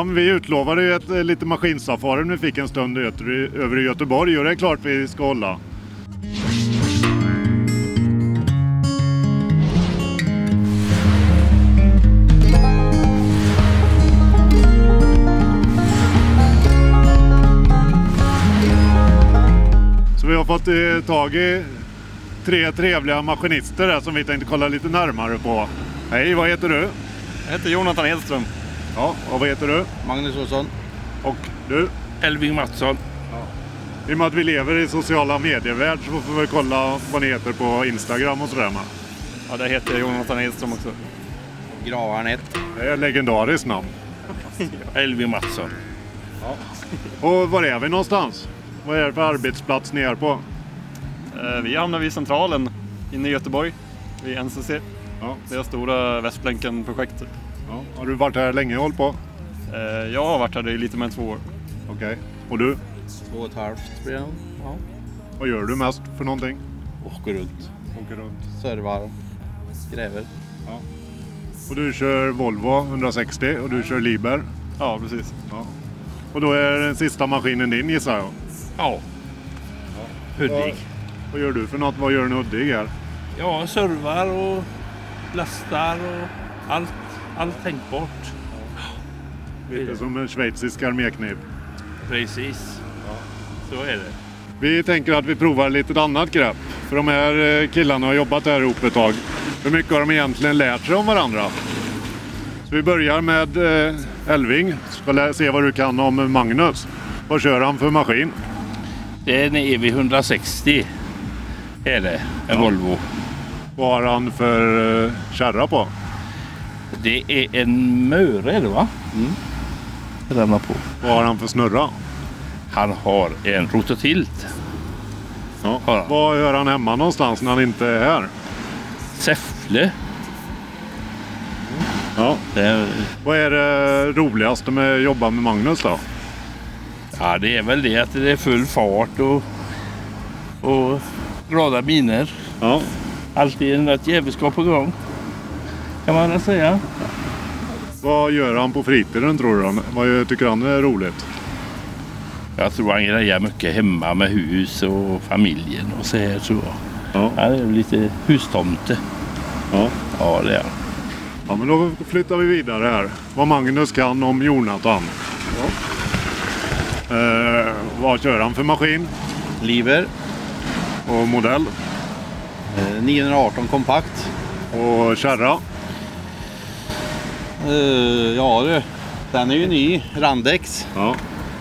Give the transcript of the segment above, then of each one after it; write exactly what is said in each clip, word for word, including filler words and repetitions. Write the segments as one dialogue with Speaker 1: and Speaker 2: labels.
Speaker 1: Ja, men vi utlovade ju ett eh, lite maskinsafari när vi fick en stund över, över i Göteborg och det är klart vi ska hålla. Så vi har fått eh, tag i tre trevliga maskinister där som vi tänkte kolla lite närmare på. Hej, vad heter du?
Speaker 2: Jag heter Jonathan Edström.
Speaker 1: Ja, och vad heter du?
Speaker 3: Magnus Olsson.
Speaker 1: Och du?
Speaker 4: Elving Mattsson.
Speaker 1: Ja. I och med att vi lever i sociala medievärld så får vi kolla vad ni heter på Instagram och sådär med.
Speaker 2: Ja, det heter Jonathan Edström också.
Speaker 3: Gravaren ett.
Speaker 1: Det är ett legendariskt namn.
Speaker 4: Elving Mattsson.
Speaker 1: Ja. Och var är vi någonstans? Vad är det för arbetsplats ni är på?
Speaker 2: Eh, vi hamnar vid centralen inne i Göteborg, vid N C C.
Speaker 1: Ja.
Speaker 2: Det är stora Västlänken-projektet.
Speaker 1: Ja. Har du varit här länge och hållit på?
Speaker 2: Eh, jag har varit här i lite mer än två år.
Speaker 1: Okej. Okay. Och du?
Speaker 3: Två och ett halvt blir det. Ja.
Speaker 1: Vad gör du mest för någonting?
Speaker 3: Åker runt.
Speaker 1: Åker runt.
Speaker 3: Servar. Gräver.
Speaker 1: Ja. Och du kör Volvo hundrasextio och du kör Liber?
Speaker 2: Ja, precis.
Speaker 1: Ja. Och då är den sista maskinen din, gissar jag?
Speaker 4: Ja. Hudik.
Speaker 1: Vad, vad gör du för något? Vad gör en Hudik här?
Speaker 4: Ja, servar och lastar och allt, allt tänkbart.
Speaker 1: Lite som en schweizisk arméknip.
Speaker 4: Precis. Ja. Så är det.
Speaker 1: Vi tänker att vi provar lite annat grepp. För de här killarna har jobbat här ihop ett tag. Hur mycket har de egentligen lärt sig om varandra? Så vi börjar med eh, Elving. Ska se vad du kan om Magnus. Vad kör han för maskin?
Speaker 4: Det är en E V hundrasextio. Är det. En ja. Volvo.
Speaker 1: Vad har han för eh, kärra på?
Speaker 4: Det är en Möre, är det va? Mm. Ramlar på.
Speaker 1: Vad har han för snurra?
Speaker 4: Han har en rototilt.
Speaker 1: Ja. Vad gör han hemma någonstans när han inte är här?
Speaker 4: Säffle.
Speaker 1: Ja.
Speaker 4: Det är...
Speaker 1: Vad är det roligaste med att jobba med Magnus då?
Speaker 4: Ja, det är väl det att det är full fart och, och glada miner.
Speaker 1: Ja.
Speaker 4: Alltid en rätt jävelskap på gång. Kan man väl säga.
Speaker 1: Vad gör han på fritiden tror du? Vad tycker han är roligt?
Speaker 4: Jag tror han grejer mycket hemma med hus och familjen och så här så.
Speaker 1: Ja.
Speaker 4: Han är lite hustomte.
Speaker 1: Ja.
Speaker 4: Ja, det är.
Speaker 1: Ja, men då flyttar vi vidare här. Vad Magnus kan om Jonathan. Ja. Eh, vad kör han för maskin?
Speaker 3: Liber.
Speaker 1: Och modell?
Speaker 3: Eh, niohundraarton kompakt.
Speaker 1: Och kärra?
Speaker 3: Eh, ja du. Den är ju ny. Randex.
Speaker 1: Ja.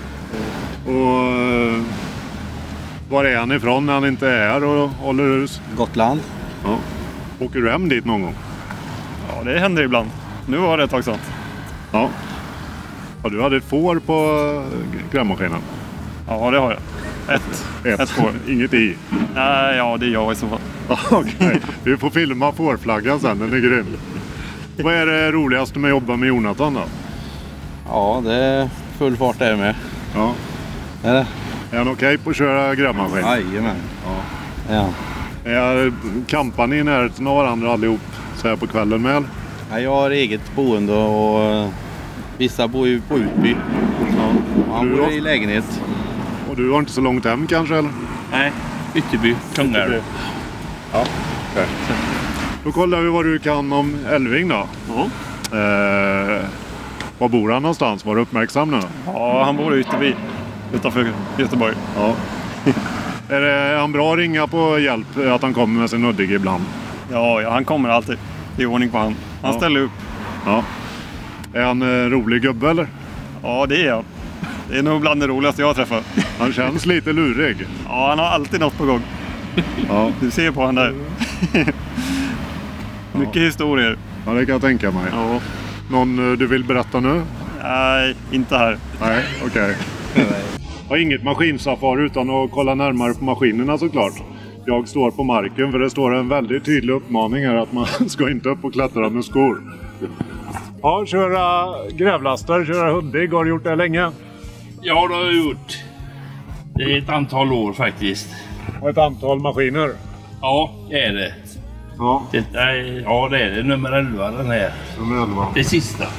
Speaker 1: Och eh, var är han ifrån när han inte är här och håller hus?
Speaker 3: Gotland.
Speaker 1: Ja. Åker du hem dit någon gång?
Speaker 2: Ja, det händer ibland. Nu var det ett tag sedan.
Speaker 1: Ja. Ja, du hade ett får på grävmaskinen?
Speaker 2: Ja, det har jag. Ett.
Speaker 1: Ett,
Speaker 2: ett får.
Speaker 1: Inget i?
Speaker 2: Nej, ja, det är jag i så fall.
Speaker 1: Okej, okay. Vi får filma fårflaggan sen, den är grym. Vad är det roligaste med att jobba med Jonathan då?
Speaker 3: Ja, det är full fart där med.
Speaker 1: Ja.
Speaker 3: Är det?
Speaker 1: Är han okej okay på att köra grävmaskin?
Speaker 3: Jajamän.
Speaker 1: Ja.
Speaker 3: Ja.
Speaker 1: Är, kampar ni i närheten av varandra allihop så här på kvällen med?
Speaker 3: Ja, jag har eget boende och vissa bor ju på Utby. Ja. Han bor i lägenhet.
Speaker 1: Och du har inte så långt hem kanske eller?
Speaker 4: Nej, Ytterby, Kungälv.
Speaker 1: Ja, okay. Då kollar vi vad du kan om Elving då.
Speaker 2: Mm.
Speaker 1: Eh, var bor han någonstans? Var du uppmärksam nu?
Speaker 2: Ja, han bor i Ytterby utanför Göteborg.
Speaker 1: Ja. Är, det, är han bra att ringa på hjälp att han kommer med sin Hudik ibland?
Speaker 2: Ja, ja, han kommer alltid. Det är ordning på han. Han
Speaker 1: ja.
Speaker 2: ställer upp.
Speaker 1: Ja. Är han en rolig gubbe eller?
Speaker 2: Ja, det är han. Det är nog bland det roligaste jag har träffat.
Speaker 1: Han känns lite lurig.
Speaker 2: Ja, han har alltid något på gång.
Speaker 1: Ja.
Speaker 2: Du ser på han där. Mycket ja. historier.
Speaker 1: Ja, det kan jag tänka mig.
Speaker 2: Ja.
Speaker 1: Någon du vill berätta nu?
Speaker 2: Nej, inte här.
Speaker 1: Nej, okej. Okay. Jag har inget maskinsafari utan att kolla närmare på maskinerna såklart. Jag står på marken för det står en väldigt tydlig uppmaning här att man ska inte upp och klättra med skor. Ja, köra grävlastar, köra Hudik. Har du gjort det länge?
Speaker 4: Ja, det har jag gjort. Det är ett antal år faktiskt.
Speaker 1: Och ett antal maskiner?
Speaker 4: Ja, det är det.
Speaker 1: Ja.
Speaker 4: Det är, ja, det är det. Nummer elva den här.
Speaker 1: Nummer elva.
Speaker 4: Det sista.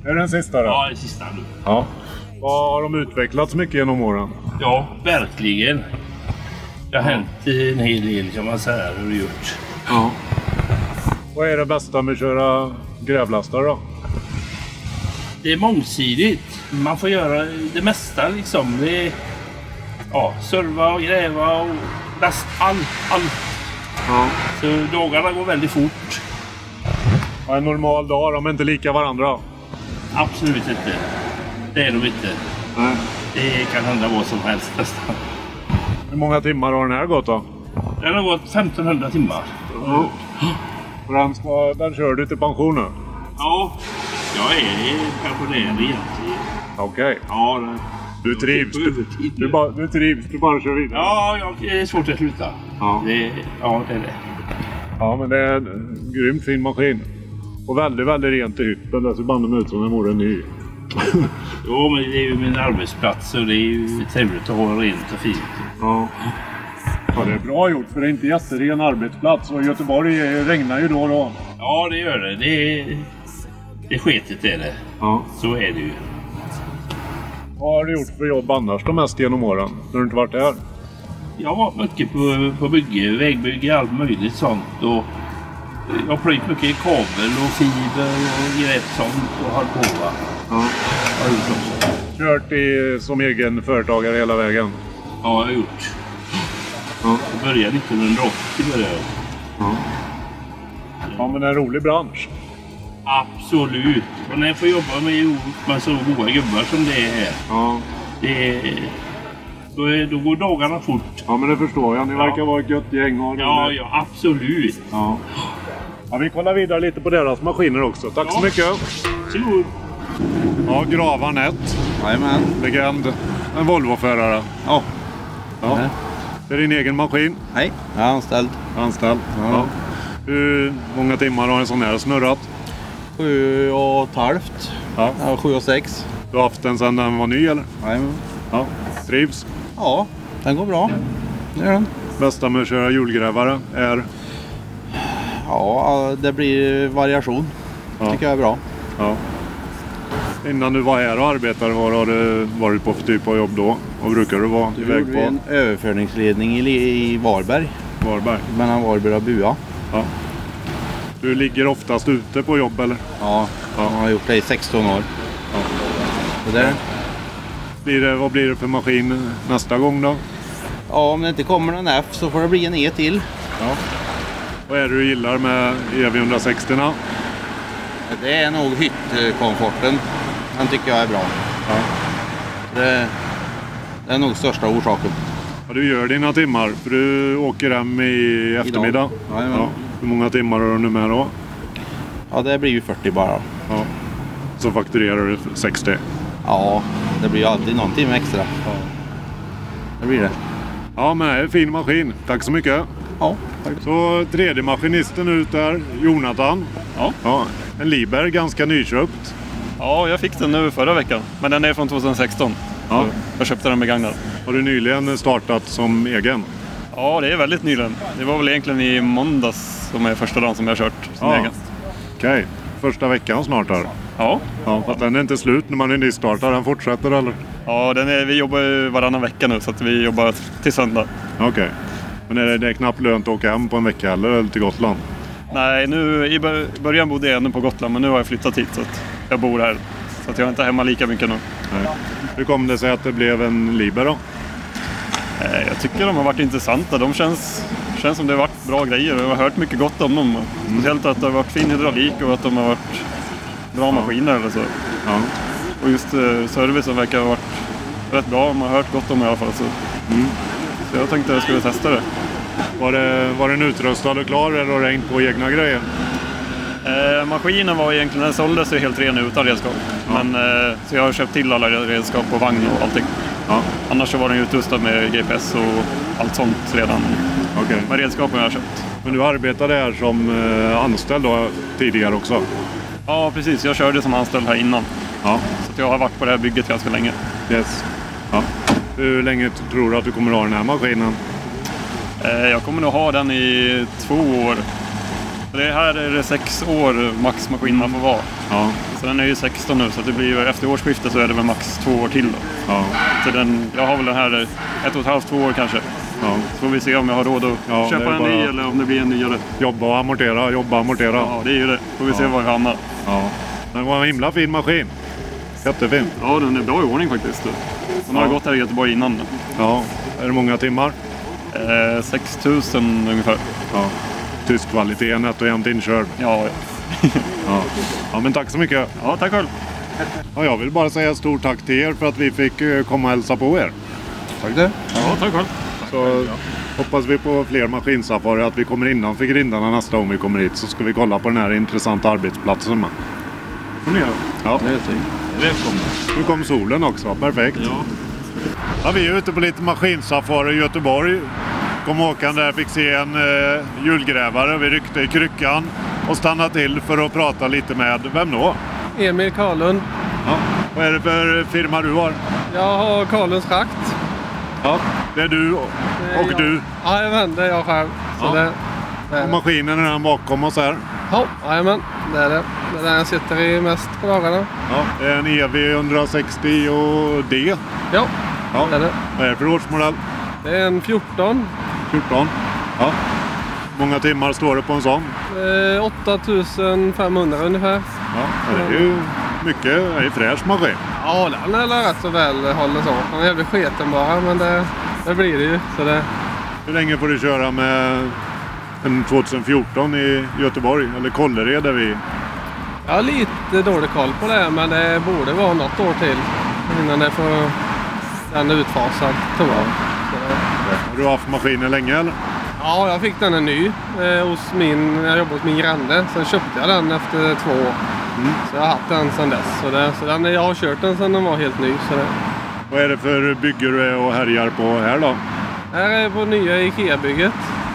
Speaker 1: Är det den sista då?
Speaker 4: Ja, det sista nu.
Speaker 1: Ja. Vad har de utvecklats mycket genom åren?
Speaker 4: Ja, verkligen. Det har hänt en hel del kan man säga, hur det gjort.
Speaker 1: Ja. Vad är det bästa med att köra grävlastar då?
Speaker 4: Det är mångsidigt. Man får göra det mesta liksom. Det är, ja, serva och gräva och last, all, allt.
Speaker 1: Ja.
Speaker 4: Så dagarna går väldigt fort.
Speaker 1: Ja, en normal dag, de är inte lika varandra.
Speaker 4: Absolut inte. Det är de inte.
Speaker 1: Nej.
Speaker 4: Det kan hända vad som helst nästan.
Speaker 1: Hur många timmar har den här gått då?
Speaker 4: Den har gått femtonhundra timmar.
Speaker 1: Ja. Och den, ska, den kör du till pensionen?
Speaker 4: Ja, jag är pensionär egentligen.
Speaker 1: Okej. Okay.
Speaker 4: Ja, det...
Speaker 1: Du trivs. Du, du, bara, du trivs, du bara kör vidare.
Speaker 4: Ja, jag, det är svårt att sluta.
Speaker 1: Ja.
Speaker 4: Det, ja, det är det.
Speaker 1: Ja, men det är en grymt fin maskin. Och väldigt, väldigt rent i hytten. Det ser bandet ut som den vore ny.
Speaker 4: Jo, men det är ju min arbetsplats och det är ju trevligt att ha rent och fint.
Speaker 1: Ja. Ja, det är bra gjort för det är inte jätteren arbetsplats. Och Göteborg regnar ju då och då.
Speaker 4: Ja, det gör det. Det är, det är sketigt är det.
Speaker 1: Ja.
Speaker 4: Så är det ju.
Speaker 1: Vad har du gjort för jobb annars de mest genom åren? När du inte varit där?
Speaker 4: Jag har varit mycket på, på bygge, vägbygge, allt möjligt sånt. Och jag har plöjt mycket kabel och fiber och grävt sånt och hållit på va.
Speaker 1: Ja.
Speaker 4: Har jag gjort också.
Speaker 1: Kört i, som egen företagare hela vägen?
Speaker 4: Ja, jag har gjort.
Speaker 1: Ja.
Speaker 4: Jag började nittonhundraåttio började jag.
Speaker 1: Ja. Ja, men en rolig bransch.
Speaker 4: Absolut. Och när jag får jobba med, med så goda gubbar som det är här.
Speaker 1: Ja.
Speaker 4: Det är, då, är, då går dagarna fort.
Speaker 1: Ja, men det förstår jag. Ni
Speaker 4: Ja.
Speaker 1: verkar vara ett gött gäng. Och
Speaker 4: Ja, ja, absolut.
Speaker 1: Ja. Ja, vi kollar vidare lite på deras maskiner också. Tack
Speaker 4: Ja.
Speaker 1: så mycket.
Speaker 4: Varsågod.
Speaker 1: Ja, Gravarnett.
Speaker 3: Jajamän.
Speaker 1: Legend. En Volvo-förare.
Speaker 3: Ja.
Speaker 1: Ja.
Speaker 3: Nej.
Speaker 1: Det är din egen maskin.
Speaker 3: Hej, jag är anställd.
Speaker 1: Anställd.
Speaker 3: Ja.
Speaker 1: Ja. Hur många timmar har en sån här snurrat?
Speaker 3: Sju och ett halvt.
Speaker 1: Ja.
Speaker 3: Ja, sju och sex.
Speaker 1: Du har haft den sedan den var ny eller?
Speaker 3: Jajamän.
Speaker 1: Ja. Trivs.
Speaker 3: Ja, den går bra. Det gör den.
Speaker 1: Bästa med att köra hjulgrävare är?
Speaker 3: Ja, det blir variation.
Speaker 1: Ja.
Speaker 3: Tycker jag är bra.
Speaker 1: Ja. Innan du var här och arbetade, vad har du varit på för typ av jobb då? Vad brukar du vara
Speaker 3: Du
Speaker 1: iväg
Speaker 3: gjorde
Speaker 1: på?
Speaker 3: en överföringsledning i, i Varberg.
Speaker 1: Varberg.
Speaker 3: Mellan Varberg och Bua.
Speaker 1: Ja. Du ligger oftast ute på jobb eller?
Speaker 3: Ja,
Speaker 1: Ja.
Speaker 3: jag har gjort det i sexton år.
Speaker 1: Ja.
Speaker 3: Så där.
Speaker 1: Blir det, vad blir det för maskin nästa gång då?
Speaker 3: Ja, om det inte kommer någon F så får det bli en E till.
Speaker 1: Ja. Vad är det du gillar med E V etthundrasextio?
Speaker 3: Det är nog hyttkomforten. Den tycker jag är bra.
Speaker 1: Ja.
Speaker 3: Det, det är nog största orsaken.
Speaker 1: Ja, du gör dina timmar för du åker hem i eftermiddag.
Speaker 3: Jajamän.
Speaker 1: Ja. Hur många timmar har du nu med då?
Speaker 3: Ja, det blir ju fyrtio bara.
Speaker 1: Ja. Så fakturerar du sextio.
Speaker 3: Ja, det blir ju alltid någon timme extra.
Speaker 1: Ja.
Speaker 3: Det blir det.
Speaker 1: Ja, men det är en fin maskin. Tack så mycket.
Speaker 3: Ja, tack.
Speaker 1: Så tredje maskinisten ut där, Jonathan.
Speaker 2: Ja.
Speaker 1: Ja, en Liber, ganska nyköpt.
Speaker 2: Ja, jag fick den nu förra veckan. Men den är från tjugohundrasexton.
Speaker 1: Ja.
Speaker 2: Så jag köpte den begagnad.
Speaker 1: Har du nyligen startat som egen?
Speaker 2: Ja, det är väldigt nyligen. Det var väl egentligen i måndags som är första dagen som jag har kört som
Speaker 1: Ja.
Speaker 2: egen.
Speaker 1: Okej, första veckan snart här.
Speaker 2: Ja,
Speaker 1: Ja, för att den är inte slut när man är nystartad. Den fortsätter eller?
Speaker 2: ja den är, vi jobbar ju varannan vecka nu så att vi jobbar till söndag.
Speaker 1: Okej. Men är det, det är knappt lönt att åka hem på en vecka eller, eller till Gotland?
Speaker 2: Nej, nu i bör- början bodde jag ännu på Gotland men nu har jag flyttat hit så att jag bor här. Så att jag är inte hemma lika mycket nu.
Speaker 1: Nej. Hur kom det sig att det blev en Liber då?
Speaker 2: Eh, Jag tycker de har varit intressanta. De känns, känns som det har varit bra grejer. Jag har hört mycket gott om dem. Speciellt att det har varit fin hydraulik och att de har varit bra maskiner eller så.
Speaker 1: Ja.
Speaker 2: Och just eh, servicen verkar ha varit rätt bra. Man har hört gott om i alla fall. Så,
Speaker 1: Mm.
Speaker 2: så jag tänkte att jag skulle testa det.
Speaker 1: Var, det, var den utrustad och klar eller har det hängt på egna grejer?
Speaker 2: Eh, maskinen var egentligen, den såldes ju helt ren utan redskap.
Speaker 1: Ja.
Speaker 2: Men, eh, så jag har köpt till alla redskap och vagn och allting.
Speaker 1: Ja.
Speaker 2: Annars så var den utrustad med G P S och allt sånt redan.
Speaker 1: Okej.
Speaker 2: Med redskapen jag har köpt.
Speaker 1: Men du arbetade här som eh, anställd då, tidigare också?
Speaker 2: Ja, precis. Jag körde som anställd här innan.
Speaker 1: Ja.
Speaker 2: Så att jag har varit på det här bygget ganska länge.
Speaker 1: Yes. Ja. Hur länge t- tror du att du kommer att ha den här maskinen?
Speaker 2: Eh, jag kommer nog ha den i två år. Det här är det sex år max maskinerna får vara.
Speaker 1: Ja.
Speaker 2: Så den är ju sexton nu, så det blir ju, efter årsskiftet så är det väl max två år till då.
Speaker 1: Ja.
Speaker 2: Så den, jag har väl den här ett och ett halvt, två år kanske.
Speaker 1: Ja.
Speaker 2: Så får vi se om jag har råd att
Speaker 1: Ja,
Speaker 2: köpa en
Speaker 1: bara...
Speaker 2: ny eller om det blir en nyare.
Speaker 1: Jobba och amortera, jobba och amortera.
Speaker 2: Ja, det är ju det. Får vi se
Speaker 1: Ja.
Speaker 2: var vi hamnar.
Speaker 1: Ja. Den var en himla fin maskin. Jättefin.
Speaker 2: Ja, den är bra i ordning faktiskt. Den har
Speaker 1: Ja.
Speaker 2: gått här i Göteborg innan.
Speaker 1: Ja. Är det många timmar?
Speaker 2: Eh, sex tusen ungefär.
Speaker 1: Ja. Tysk kvalitet, nätt och jämnt inkörd.
Speaker 2: Ja,
Speaker 1: Ja. Ja, men tack så mycket.
Speaker 2: ja, tack själv.
Speaker 1: Ja, jag vill bara säga stort tack till er för att vi fick eh, komma och hälsa på er.
Speaker 3: Tack det.
Speaker 2: Ja, tack själv.
Speaker 1: Så hoppas vi på fler maskinsafari, att vi kommer innanför grindarna nästa gång vi kommer hit, så ska vi kolla på den här intressanta arbetsplatsen med.
Speaker 2: Får ni göra.
Speaker 1: Ja.
Speaker 3: Det är fint.
Speaker 4: Välkommen.
Speaker 1: Nu kom solen också, perfekt.
Speaker 4: Ja.
Speaker 1: Ja, vi är ute på lite maskinsafari i Göteborg. Kom åkande där, fick se en eh, hjulgrävare. Vi ryckte i kryckan och stannade till för att prata lite med, vem då?
Speaker 5: Emil Karlund.
Speaker 1: Ja. Vad är det för firma du har?
Speaker 5: Jag har Karlunds Schakt.
Speaker 1: Ja. Det är du och,
Speaker 5: Det är
Speaker 1: och
Speaker 5: jag.
Speaker 1: du.
Speaker 5: Jajamän, det är jag själv. Så
Speaker 1: Ja.
Speaker 5: det, det är
Speaker 1: Och
Speaker 5: det.
Speaker 1: maskinen är den bakom oss här.
Speaker 5: Ja, jajamän, det är det. Det är där jag sitter i mest på dagarna.
Speaker 1: Ja. Det är en E V etthundrasextio D.
Speaker 5: Ja,
Speaker 1: Ja.
Speaker 5: det är det.
Speaker 1: Vad är det för årsmodell?
Speaker 5: Det är en fjorton.
Speaker 1: fjorton. Ja. Många timmar står det på en sån?
Speaker 5: Eh, åtta tusen femhundra ungefär.
Speaker 1: Ja. Det är ju mycket. Det är en fräsch maskin.
Speaker 5: Ja, den är rätt så väl håller så. Den är jävligt sketen bara, men det, det blir det ju. Så det,
Speaker 1: Hur länge får du köra med en tjugohundrafjorton i Göteborg? Eller Kållered där vi...
Speaker 5: jag har lite dålig koll på det, men det borde vara något år till innan det får den utfasad, tror jag. Så det,
Speaker 1: Har du haft maskinen länge eller?
Speaker 5: ja, jag fick den en ny eh, hos min, jag jobbade hos min granne. Sen köpte jag den efter två år.
Speaker 1: Mm.
Speaker 5: Så jag har haft den sedan dess. Så, det, så den, jag har kört den sedan den var helt ny. Så det,
Speaker 1: Vad är det för bygge du är och härjar på här då?
Speaker 5: här är på nya IKEA-bygget.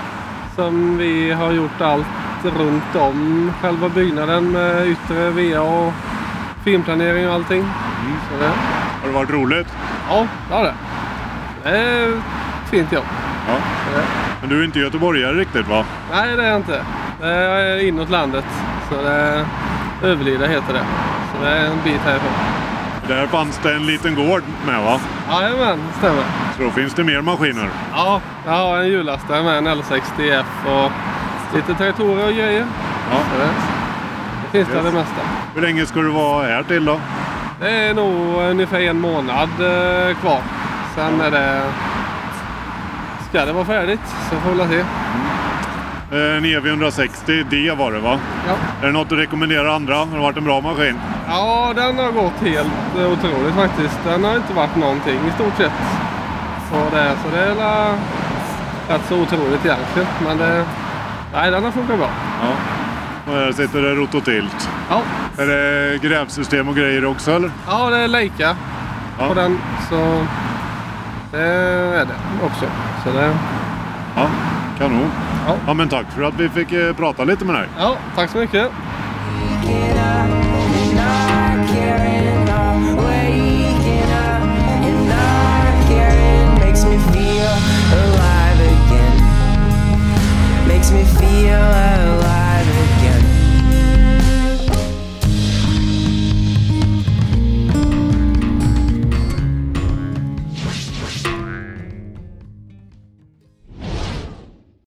Speaker 5: Som vi har gjort allt runt om själva byggnaden med yttre V A och filmplanering och allting.
Speaker 1: Mm.
Speaker 5: Så det,
Speaker 1: Har det varit roligt?
Speaker 5: ja, det har det. Det är ett fint jobb.
Speaker 1: Ja.
Speaker 5: Så det,
Speaker 1: Men du är inte göteborgare riktigt va?
Speaker 5: nej, det är jag inte. Det är inåt landet. Så det är Överlida heter det. Så det är en bit härifrån.
Speaker 1: Där fanns det en liten gård med va?
Speaker 5: Jajamän, stämmer.
Speaker 1: Så då finns det mer maskiner.
Speaker 5: Ja, jag har en hjullastare med en L sextio F och lite traktorer och grejer.
Speaker 1: Ja.
Speaker 5: Så det, det finns
Speaker 1: Yes.
Speaker 5: där det mesta.
Speaker 1: Hur länge ska du vara här till då?
Speaker 5: Det är nog ungefär en månad eh, kvar. Sen är det... ska det vara färdigt så får vi se.
Speaker 1: En E V etthundrasextio D var det va?
Speaker 5: Ja.
Speaker 1: Är det något du rekommenderar andra? Har det varit en bra maskin?
Speaker 5: Ja, den har gått helt eh, otroligt faktiskt. Den har inte varit någonting i stort sett. Så det, så det är la, rätt så otroligt egentligen. Men det, nej, den har funkat bra.
Speaker 1: Ja. Och här sitter det rototilt.
Speaker 5: Ja,
Speaker 1: Är det grävsystem och grejer också eller?
Speaker 5: ja det är Leica
Speaker 1: Ja.
Speaker 5: på den. Så det är det också. Så det,
Speaker 1: Ja, kanon.
Speaker 5: Ja.
Speaker 1: Ja, men tack för att vi fick eh, prata lite med dig.
Speaker 5: ja, tack så mycket.
Speaker 6: Makes me feel alive again. Makes me feel